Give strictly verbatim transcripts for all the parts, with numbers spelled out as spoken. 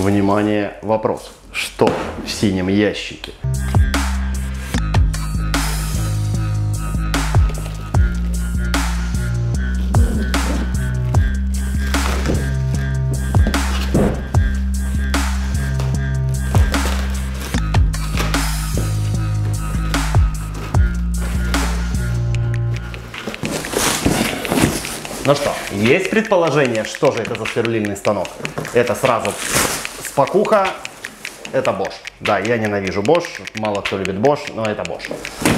Внимание, вопрос. Что в синем ящике? Ну что, есть предположение, что же это за сверлильный станок? Это сразу спокуха, это Bosch. Да, я ненавижу Bosch, мало кто любит Bosch, но это Bosch.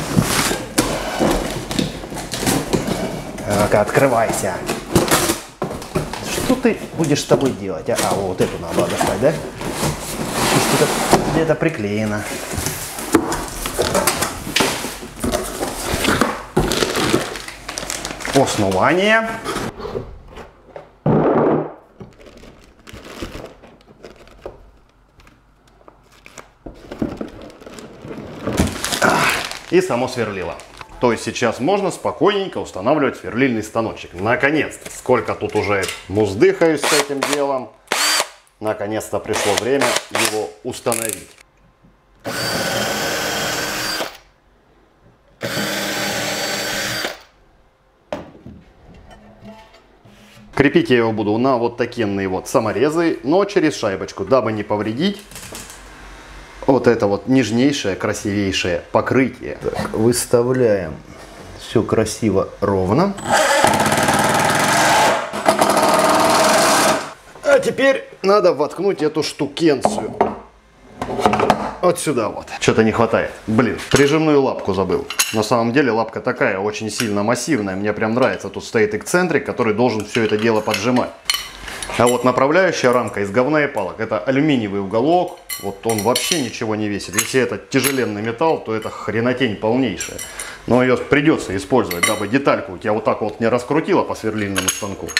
Так, открывайся. Что ты будешь с тобой делать? А, а вот эту надо достать, да? Что-то где-то приклеено. Основание. И само сверлило. То есть сейчас можно спокойненько устанавливать сверлильный станочек. Наконец-то. Сколько тут уже муздыхаюсь с этим делом. Наконец-то пришло время его установить. Крепить я его буду на вот такие вот саморезы, но через шайбочку, дабы не повредить вот это вот нежнейшее, красивейшее покрытие. Так, выставляем все красиво, ровно. А теперь надо воткнуть эту штукенцию. Вот сюда вот. Что-то не хватает. Блин, прижимную лапку забыл. На самом деле лапка такая, очень сильно массивная. Мне прям нравится. Тут стоит эксцентрик, который должен все это дело поджимать. А вот направляющая рамка из говна и палок. Это алюминиевый уголок. Вот он вообще ничего не весит. Если это тяжеленный металл, то это хренотень полнейшая. Но ее придется использовать, дабы детальку у тебя вот так вот не раскрутила по сверлильному станку.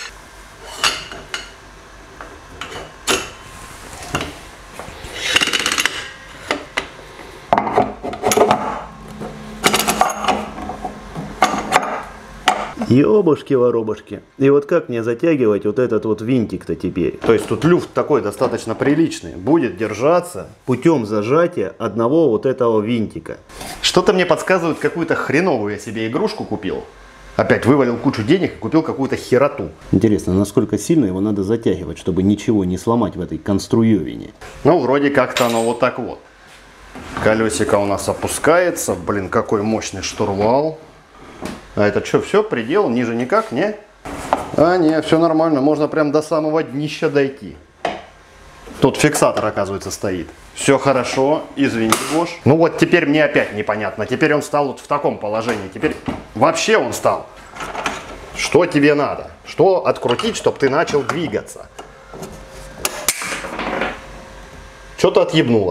Ёбушки-воробушки. И вот как мне затягивать вот этот вот винтик-то теперь? То есть тут люфт такой достаточно приличный. Будет держаться путем зажатия одного вот этого винтика. Что-то мне подсказывает, какую-то хреновую я себе игрушку купил. Опять вывалил кучу денег и купил какую-то хероту. Интересно, насколько сильно его надо затягивать, чтобы ничего не сломать в этой конструевине? Ну, вроде как-то оно вот так вот. Колесико у нас опускается. Блин, какой мощный штурвал. А это что, все, предел, ниже никак, не? А, не, все нормально, можно прям до самого днища дойти. Тут фиксатор, оказывается, стоит. Все хорошо, извини, Bosch. Ну вот теперь мне опять непонятно, теперь он стал вот в таком положении, теперь вообще он стал. Что тебе надо? Что открутить, чтобы ты начал двигаться? Что-то отъебнуло.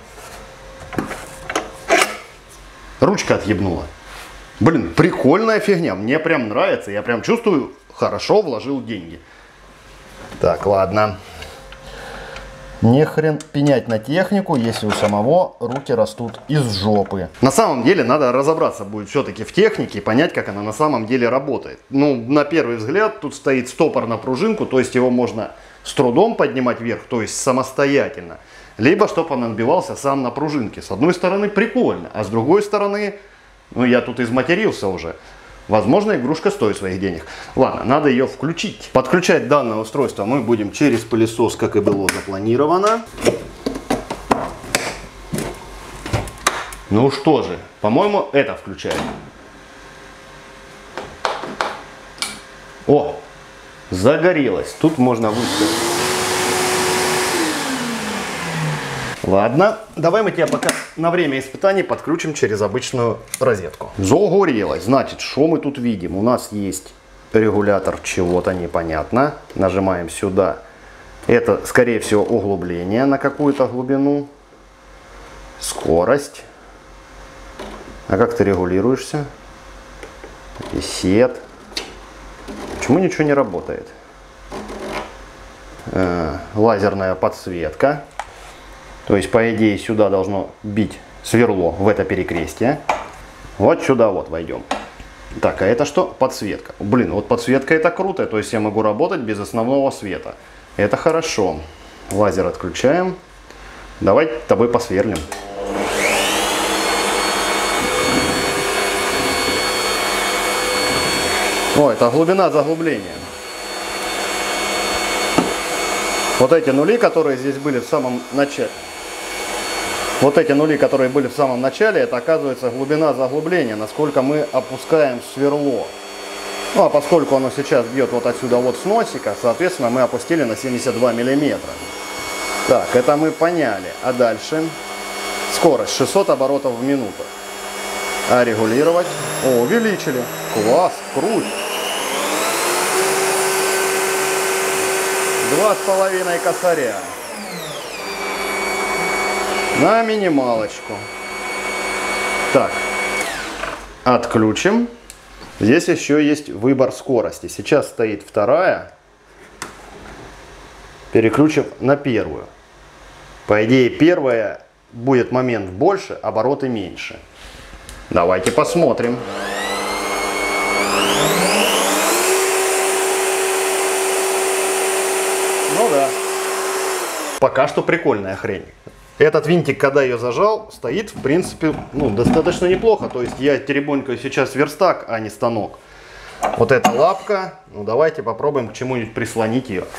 Ручка отъебнула. Блин, прикольная фигня, мне прям нравится, я прям чувствую, хорошо вложил деньги. Так, ладно. Не хрен пенять на технику, если у самого руки растут из жопы. На самом деле надо разобраться будет все-таки в технике и понять, как она на самом деле работает. Ну, на первый взгляд тут стоит стопор на пружинку, то есть его можно с трудом поднимать вверх, то есть самостоятельно. Либо чтобы он отбивался сам на пружинке. С одной стороны прикольно, а с другой стороны... Ну, я тут изматерился уже. Возможно, игрушка стоит своих денег. Ладно, надо ее включить. Подключать данное устройство мы будем через пылесос, как и было запланировано. Ну что же, по-моему, это включаем. О, загорелось. Тут можно выставить. Ладно, давай мы тебя пока на время испытаний подключим через обычную розетку. Загорелось. Значит, что мы тут видим? У нас есть регулятор чего-то непонятно. Нажимаем сюда. Это, скорее всего, углубление на какую-то глубину. Скорость. А как ты регулируешься? Ресет. Почему ничего не работает? Э, лазерная подсветка. То есть, по идее, сюда должно бить сверло в это перекрестие. Вот сюда вот войдем. Так, а это что? Подсветка. Блин, вот подсветка это круто. То есть, я могу работать без основного света. Это хорошо. Лазер отключаем. Давай с тобой посверлим. О, это глубина заглубления. Вот эти нули, которые здесь были в самом начале. Вот эти нули, которые были в самом начале, это оказывается глубина заглубления, насколько мы опускаем сверло. Ну а поскольку оно сейчас бьет вот отсюда вот с носика, соответственно мы опустили на семьдесят два миллиметра. Так, это мы поняли. А дальше скорость шестьсот оборотов в минуту. А регулировать? О, увеличили. Класс, круть. Два с половиной косаря. На минималочку. Так, отключим. Здесь еще есть выбор скорости. Сейчас стоит вторая. Переключим на первую. По идее, первая будет момент больше, обороты меньше. Давайте посмотрим. Ну да. Пока что прикольная хрень. Этот винтик, когда ее зажал, стоит, в принципе, ну, достаточно неплохо. То есть я теребонькаю сейчас верстак, а не станок. Вот эта лапка. Ну, давайте попробуем к чему-нибудь прислонить ее.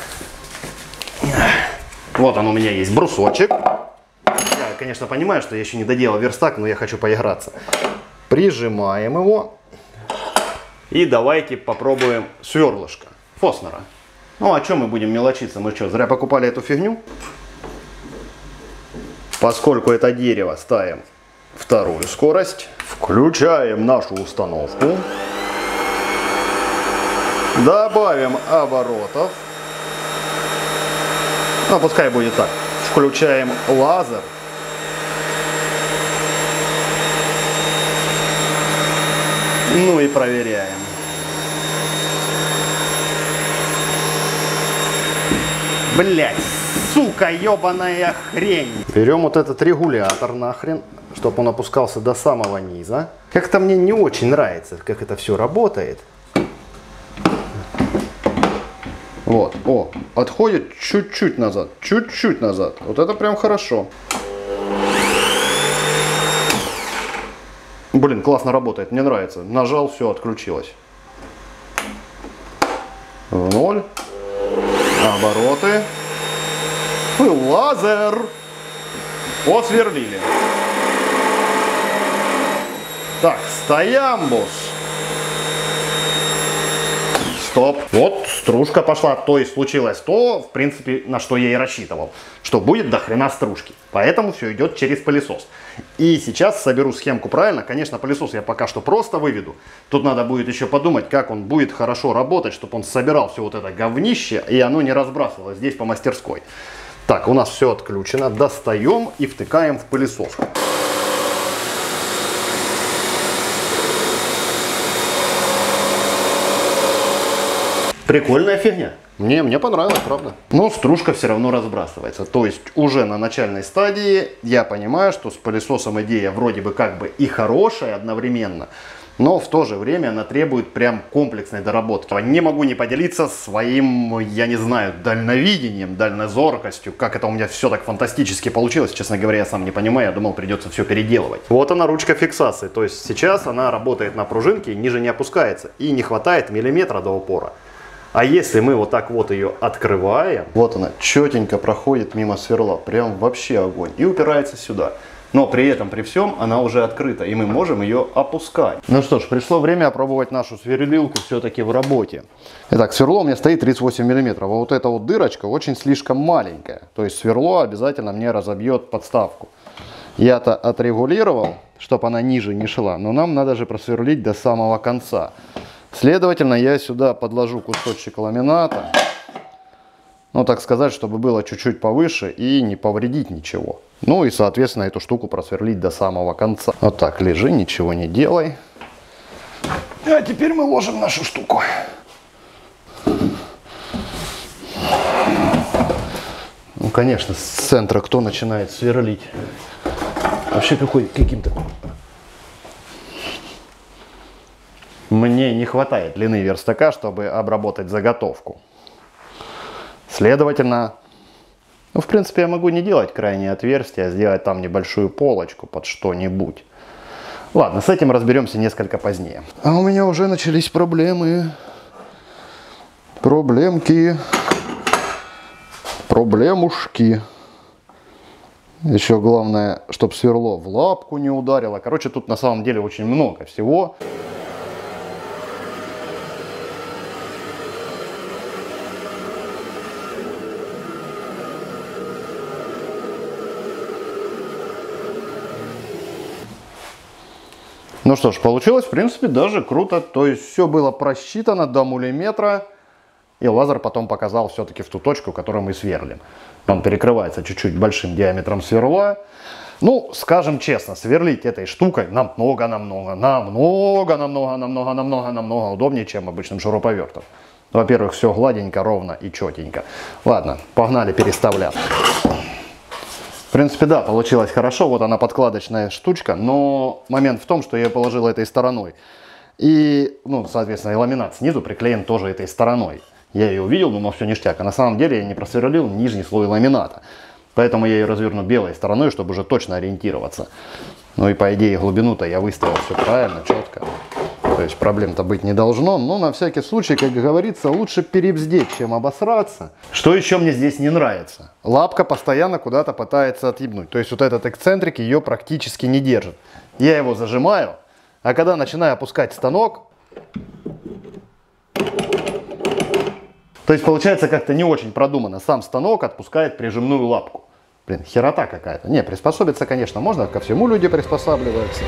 Вот он у меня есть брусочек. Я, конечно, понимаю, что я еще не доделал верстак, но я хочу поиграться. Прижимаем его. И давайте попробуем сверлышко Фоснера. Ну, о чем мы будем мелочиться? Мы что, зря покупали эту фигню? Поскольку это дерево, ставим вторую скорость. Включаем нашу установку. Добавим оборотов. Ну, пускай будет так. Включаем лазер. Ну и проверяем. Блять, сука, ебаная хрень. Берем вот этот регулятор нахрен, чтобы он опускался до самого низа. Как-то мне не очень нравится, как это все работает. Вот, о, отходит чуть-чуть назад, чуть-чуть назад. Вот это прям хорошо. Блин, классно работает, мне нравится. Нажал, все, отключилось. В ноль. Обороты. И лазер. Осверлили. Так, стоямбус. Стоп. Вот стружка пошла. То есть случилось то, в принципе, на что я и рассчитывал. Что будет до хрена стружки. Поэтому все идет через пылесос. И сейчас соберу схемку правильно. Конечно, пылесос я пока что просто выведу. Тут надо будет еще подумать, как он будет хорошо работать, чтобы он собирал все вот это говнище, и оно не разбрасывалось здесь по мастерской. Так, у нас все отключено. Достаем и втыкаем в пылесос. Прикольная фигня. Мне, мне понравилось, правда. Но стружка все равно разбрасывается. То есть уже на начальной стадии я понимаю, что с пылесосом идея вроде бы как бы и хорошая одновременно, но в то же время она требует прям комплексной доработки. Не могу не поделиться своим, я не знаю, дальновидением, дальнозоркостью. Как это у меня все так фантастически получилось, честно говоря, я сам не понимаю. Я думал, придется все переделывать. Вот она, ручка фиксации. То есть сейчас она работает на пружинке, ниже не опускается. И не хватает миллиметра до упора. А если мы вот так вот ее открываем, вот она четенько проходит мимо сверла, прям вообще огонь, и упирается сюда. Но при этом, при всем, она уже открыта, и мы можем ее опускать. Ну что ж, пришло время опробовать нашу сверлилку все-таки в работе. Итак, сверло у меня стоит тридцать восемь миллиметров, а вот эта вот дырочка очень слишком маленькая. То есть сверло обязательно мне разобьет подставку. Я-то отрегулировал, чтобы она ниже не шла, но нам надо же просверлить до самого конца. Следовательно, я сюда подложу кусочек ламината, ну, так сказать, чтобы было чуть-чуть повыше и не повредить ничего. Ну и, соответственно, эту штуку просверлить до самого конца. Вот так, лежи, ничего не делай. А теперь мы ложим нашу штуку. Ну, конечно, с центра кто начинает сверлить? Вообще какой, каким-то... Мне не хватает длины верстака, чтобы обработать заготовку. Следовательно, Ну, в принципе, я могу не делать крайнее отверстие, а сделать там небольшую полочку под что-нибудь. Ладно, с этим разберемся несколько позднее. А у меня уже начались проблемы. Проблемки. Проблемушки. Еще главное, чтобы сверло в лапку не ударило. Короче, тут на самом деле очень много всего. Ну что ж, получилось, в принципе, даже круто. То есть все было просчитано до миллиметра. И лазер потом показал все-таки в ту точку, которую мы сверлим. Он перекрывается чуть-чуть большим диаметром сверла. Ну, скажем честно, сверлить этой штукой намного, намного, намного, намного, намного, намного, намного удобнее, чем обычным шуруповертом. Во-первых, все гладенько, ровно и четенько. Ладно, погнали переставлять. В принципе, да, получилось хорошо. Вот она подкладочная штучка, но момент в том, что я ее положил этой стороной. И, ну, соответственно, и ламинат снизу приклеен тоже этой стороной. Я ее увидел, думал, все ништяк. А на самом деле я не просверлил нижний слой ламината. Поэтому я ее разверну белой стороной, чтобы уже точно ориентироваться. Ну и по идее глубину-то я выставил все правильно, четко. То есть проблем-то быть не должно. Но на всякий случай, как говорится, лучше перебздеть, чем обосраться. Что еще мне здесь не нравится? Лапка постоянно куда-то пытается отъебнуть. То есть вот этот эксцентрик ее практически не держит. Я его зажимаю, а когда начинаю опускать станок... То есть получается как-то не очень продуманно. Сам станок отпускает прижимную лапку. Блин, херота какая-то. Не, приспособиться, конечно, можно. Ко всему люди приспосабливаются.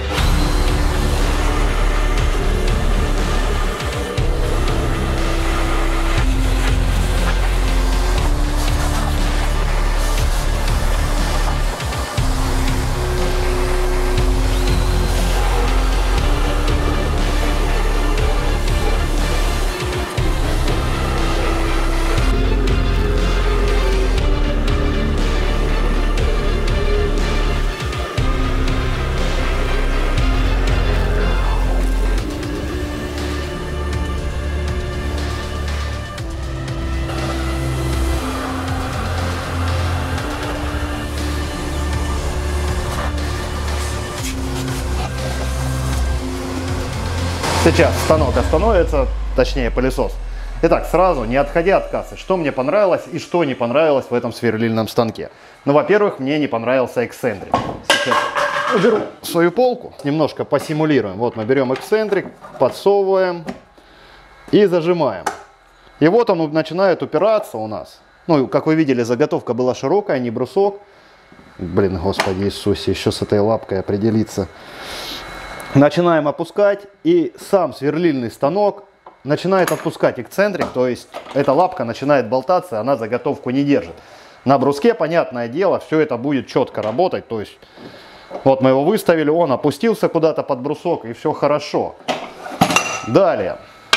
Сейчас станок остановится, точнее пылесос. Итак, сразу, не отходя от кассы, что мне понравилось и что не понравилось в этом сверлильном станке. Ну, во-первых, мне не понравился эксцентрик. Сейчас уберу свою полку, немножко посимулируем. Вот мы берем эксцентрик, подсовываем и зажимаем. И вот он начинает упираться у нас. Ну, как вы видели, заготовка была широкая, не брусок. Блин, Господи Иисусе, еще с этой лапкой определиться. Начинаем опускать, и сам сверлильный станок начинает отпускать эксцентрик, то есть эта лапка начинает болтаться, она заготовку не держит. На бруске, понятное дело, все это будет четко работать, то есть вот мы его выставили, он опустился куда-то под брусок, и все хорошо. Далее,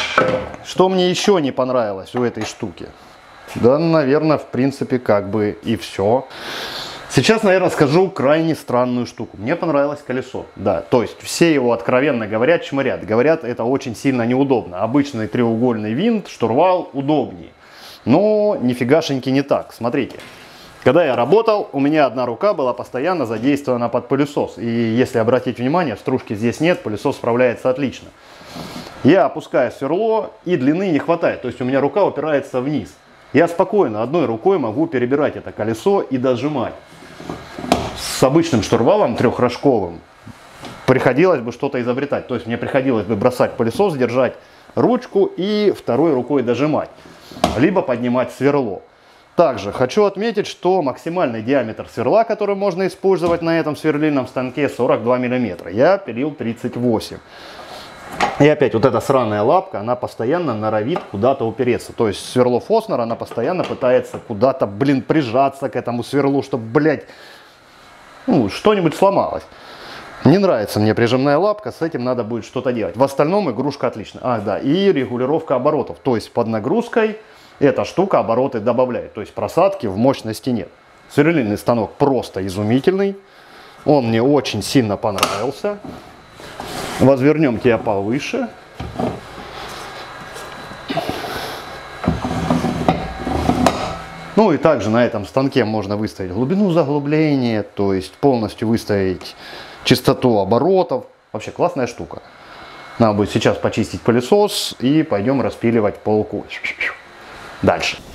что мне еще не понравилось у этой штуки? Да, наверное, в принципе, как бы и все. Сейчас, наверное, скажу крайне странную штуку. Мне понравилось колесо. Да, то есть все его, откровенно говоря, чмырят. Говорят, это очень сильно неудобно. Обычный треугольный винт, штурвал удобнее. Но нифигашеньки не так. Смотрите. Когда я работал, у меня одна рука была постоянно задействована под пылесос. И если обратить внимание, стружки здесь нет, пылесос справляется отлично. Я опускаю сверло, и длины не хватает. То есть у меня рука упирается вниз. Я спокойно одной рукой могу перебирать это колесо и дожимать. С обычным штурвалом трехрожковым приходилось бы что-то изобретать. То есть мне приходилось бы бросать пылесос, держать ручку и второй рукой дожимать. Либо поднимать сверло. Также хочу отметить, что максимальный диаметр сверла, который можно использовать на этом сверлильном станке, сорок два миллиметра. Я пилил тридцать восемь. И опять вот эта сраная лапка, она постоянно норовит куда-то упереться. То есть сверло Фоснер, она постоянно пытается куда-то, блин, прижаться к этому сверлу, чтобы, блядь, ну, что-нибудь сломалось. Не нравится мне прижимная лапка, с этим надо будет что-то делать. В остальном игрушка отличная. А, да, и регулировка оборотов. То есть под нагрузкой эта штука обороты добавляет. То есть просадки в мощности нет. Сверлильный станок просто изумительный. Он мне очень сильно понравился. Возвернем тебя повыше. Ну и также на этом станке можно выставить глубину заглубления, то есть полностью выставить частоту оборотов. Вообще классная штука. Надо будет сейчас почистить пылесос и пойдем распиливать полку дальше.